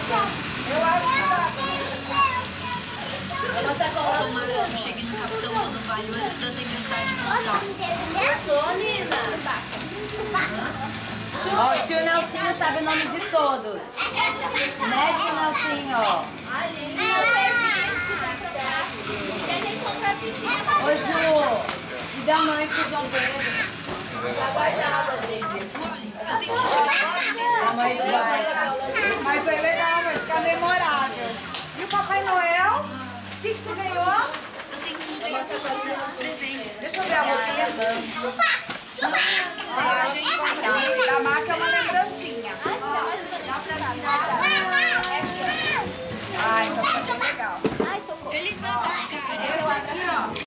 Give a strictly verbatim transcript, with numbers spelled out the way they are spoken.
Eu acho que dá. Tomara que eu chegue no Capitão Rodovalho antes da tempestade voltar. Gostou, Nina? Ó, o tio Nelsinho sabe o nome de todos. Né, tio Nelsinho? Ô, Ju, e da mãe pro João Pedro? Tá guardado, Adriane. A mãe do pai. Mas é legal, vai ficar memorável. E o Papai Noel? O que, que você ganhou? Eu tenho que entregar todos esses presentes. Deixa eu ver a roupinha. Chupa! Chupa! Ah,